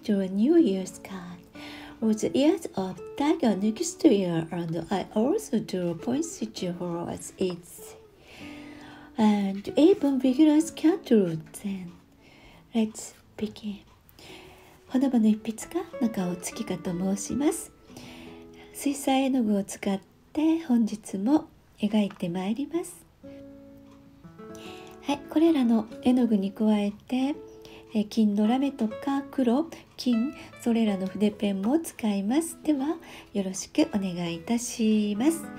drew a New Year's card with the ears of tiger next year, and I also drew a poinsettia as its and even vigorous cattle. Then let's begin. ほのぼの一筆か中尾月香と申します。水彩絵の具を使って本日も描いてまいります。はい、これらの絵の具に加えて金のラメとか黒、金、それらの筆ペンも使います。ではよろしくお願いいたします。はい、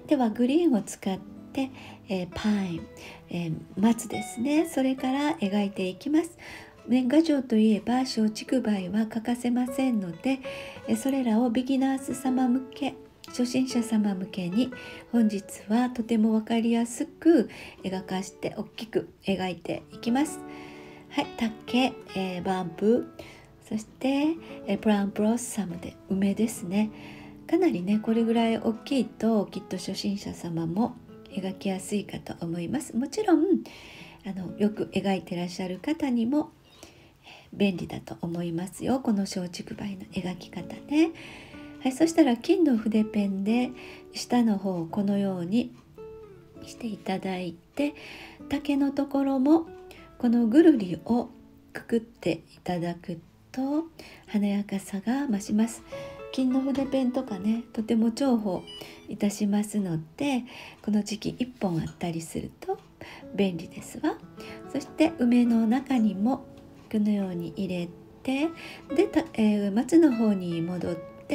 ではグリーンを使ってパイン、松ですね、それから描いていきます。年賀状といえば松竹梅は欠かせませんので、それらをビギナーズ様向け、初心者様向けに本日はとても分かりやすく描かして大きく描いていきます。はい、竹、バンブー、そしてブラウンブロッサムで梅ですね。かなりねこれぐらい大きいときっと初心者様も描きやすいかと思います。もちろんよく描いてらっしゃる方にも便利だと思いますよ、この松竹梅の描き方ね。はい、そしたら金の筆ペンで下の方をこのようにしていただいて、竹のところもこのぐるりをくくっていただくと華やかさが増します。金の筆ペンとかねとても重宝いたしますので、この時期1本あったりすると便利ですわ。そして梅の中にもこのように入れて、で、松の方に戻って、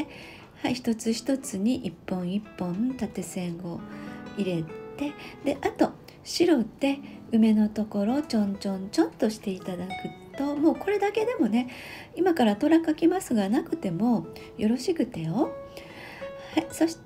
はい、一つ一つに一本一本縦線を入れて、であと白で梅のところをちょんちょんちょんとしていただくと、もうこれだけでもね、今から虎描きますがなくてもよろしくてよ。はい、そして、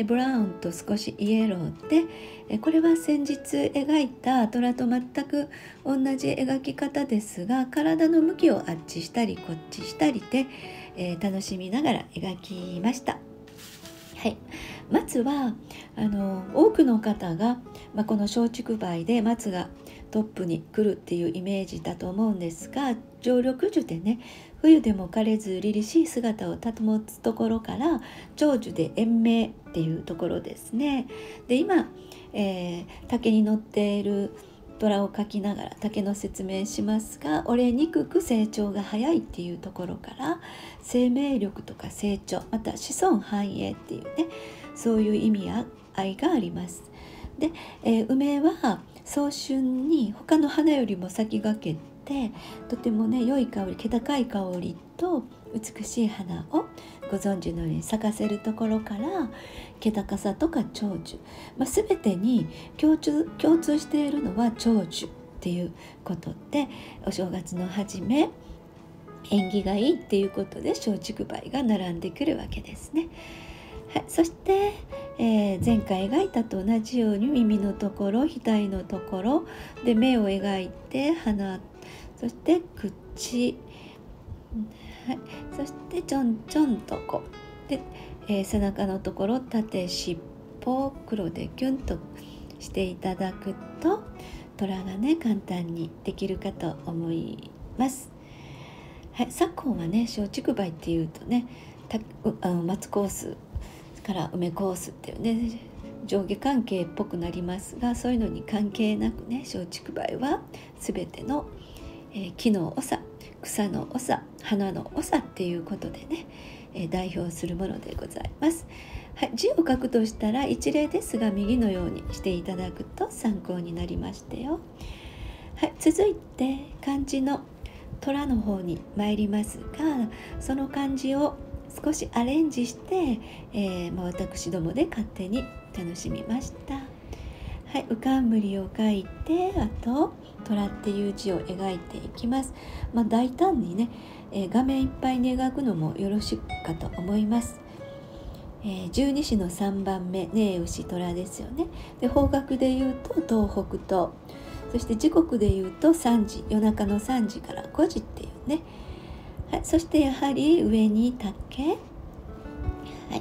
ブラウンと少しイエローで、これは先日描いた虎と全く同じ描き方ですが、体の向きをあっちしたりこっちしたりで、楽しみながら描きました。はい、松は多くの方が、この松竹梅で松がトップに来るっていうイメージだと思うんですが、常緑樹でね冬でも枯れず凛々しい姿を保つところから長寿で延命っていうところですね。で今、竹に乗っている虎を描きながら竹の説明しますが、折れにくく成長が早いっていうところから生命力とか成長、また子孫繁栄っていうね、そういう意味合いがあります。で、梅は早春に他の花よりも先駆けてとてもね良い香り、気高い香りと美しい花をご存知のように咲かせるところから気高さとか長寿、全てに共通しているのは長寿っていうことで、お正月の初め縁起がいいっていうことで松竹梅が並んでくるわけですね。はい、そして、前回描いたと同じように耳のところ、額のところで目を描いて鼻、そして口、はい、そしてちょんちょんとこうで、背中のところ縦尻尾黒でキュンとしていただくと虎がね簡単にできるかと思います。はい、昨今はね松竹梅っていうとね松コースから梅コースっていうね上下関係っぽくなりますが、そういうのに関係なくね松竹梅は全ての、木の長、草の長、花の長っていうことでね、代表するものでございます。はい、字を書くとしたら一例ですが右のようにしていただくと参考になりましてよ。はい、続いて漢字の虎の方に参りますが、その漢字を少しアレンジして、私どもで勝手に楽しみました。はい、うかんむりを書いて、あと虎っていう字を描いていきます。大胆にね、画面いっぱいに描くのもよろしいかと思います。十二支の3番目ねえ牛虎ですよね。で方角でいうと東北東、そして時刻でいうと3時、夜中の3時から5時っていうね。はい、そしてやはり上に竹、はい、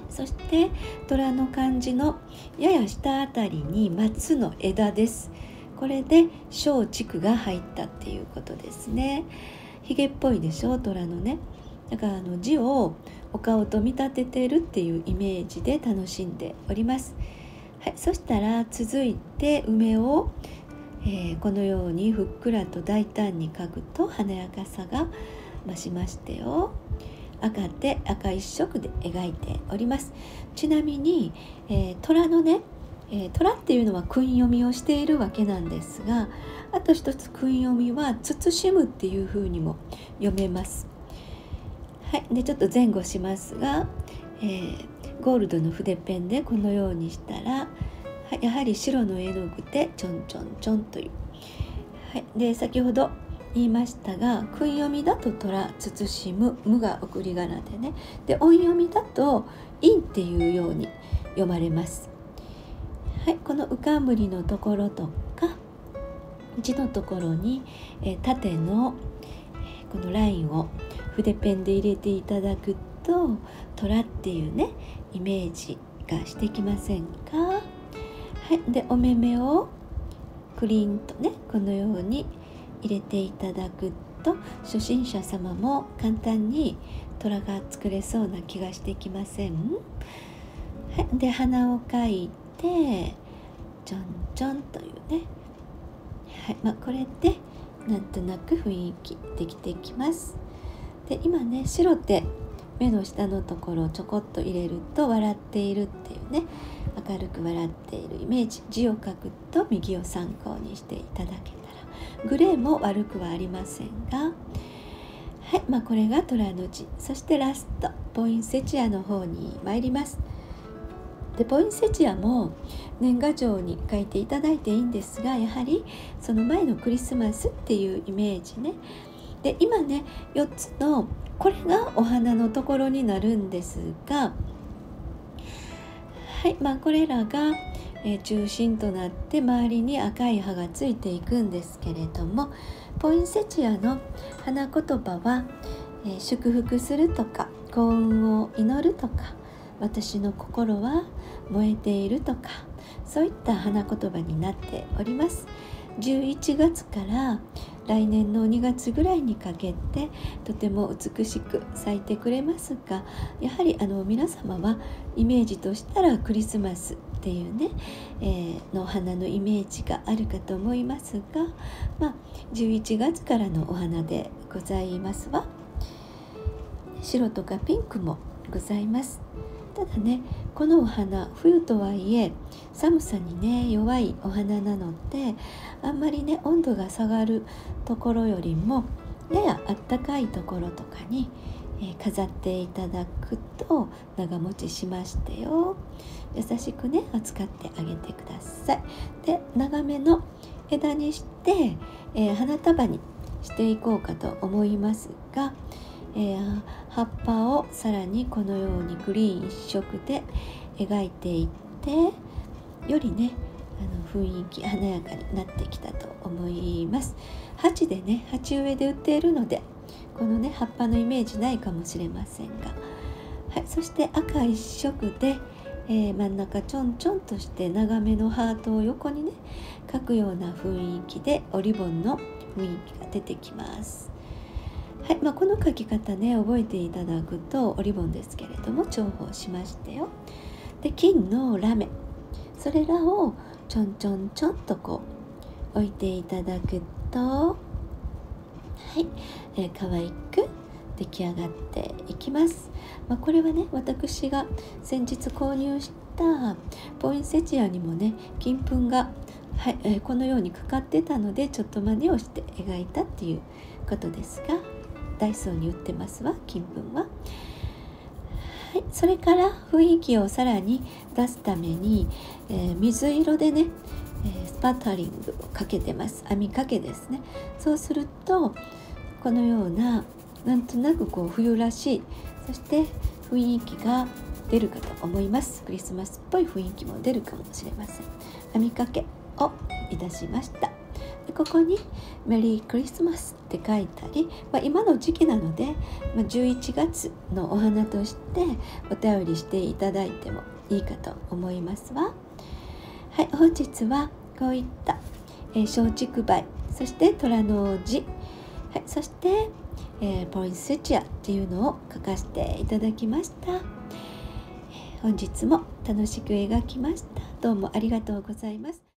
そして虎の漢字のやや下あたりに松の枝です。これで松竹が入ったっていうことですね。 ひげっぽいでしょ、虎のね。だから字をお顔と見立ててるっていうイメージで楽しんでおります。はい、そしたら続いて梅を、このようにふっくらと大胆に描くと華やかさが増しましてよ。赤一色で描いております。ちなみに、虎のね、虎っていうのは訓読みをしているわけなんですが、あと一つ訓読みは慎むっていう風にも読めます。はい、でちょっと前後しますが、ゴールドの筆ペンでこのようにしたら、やはり白の絵の具でちょんちょんちょんという、はい、で先ほど言いましたが、訓読みだと虎、慎む、無が送り仮名でね、で音読みだと陰っていうように読まれます。はい、この浮かんむりのところとか字のところに、縦の、このラインを筆ペンで入れていただくと、虎っていうねイメージがしてきませんか？はい、でお目目をクリンとねこのように入れていただくと、初心者様も簡単に虎が作れそうな気がしてきません？はい、で鼻を描いてちょんちょんというね、はい、これでなんとなく雰囲気できてきます。で今ね、白で目の下のところをちょこっと入れると笑っているっていうね、明るく笑っているイメージ。字を書くと右を参考にしていただけたら、グレーも悪くはありませんが、はい、これが虎の字。そしてラストポインセチアの方に参ります。でポインセチアも年賀状に書いていただいていいんですが、やはりその前のクリスマスっていうイメージね。で今ね4つのこれがお花のところになるんですが、はい、これらが、中心となって周りに赤い葉がついていくんですけれども、ポインセチアの花言葉は、祝福するとか幸運を祈るとか、私の心は燃えているとか、そういった花言葉になっております。11月から来年の2月ぐらいにかけてとても美しく咲いてくれますが、やはり皆様はイメージとしたらクリスマスっていうね、の花のイメージがあるかと思いますが、11月からのお花でございますわ。白とかピンクもございます。ただね、このお花冬とはいえ寒さにね弱いお花なので、あんまりね温度が下がるところよりもややあったかいところとかに、飾っていただくと長持ちしましてよ。優しくね扱ってあげてください。で長めの枝にして、花束にしていこうかと思いますが、葉っぱをさらにこのようにグリーン一色で描いていって、よりね雰囲気華やかになってきたと思います。鉢でね、鉢植えで売っているのでこのね葉っぱのイメージないかもしれませんが、はい、そして赤一色で、真ん中ちょんちょんとして長めのハートを横にね描くような雰囲気でおリボンの雰囲気が出てきます。はい、この描き方ね覚えていただくとおリボンですけれども重宝しましたよ。で金のラメ、それらをちょんちょんちょんとこう置いていただくと、はい、可愛く出来上がっていきます。これはね私が先日購入したポインセチアにもね金粉が、はい、このようにかかってたのでちょっと真似をして描いたっていうことですが、ダイソーに売ってますわ金粉は。はい、それから雰囲気をさらに出すために、水色でね、スパッタリングをかけてます。網掛けですね。そうするとこのようななんとなくこう冬らしい、そして雰囲気が出るかと思います。クリスマスっぽい雰囲気も出るかもしれません。網掛けをいたしました。でここにメリークリスマスって書いたり、今の時期なので、11月のお花としてお便りしていただいてもいいかと思いますわ。はい、本日はこういった松竹梅、そして虎の字、はい、そして、 ポインセチアっていうのを描かせていただきました。本日も楽しく描きました。どうもありがとうございます。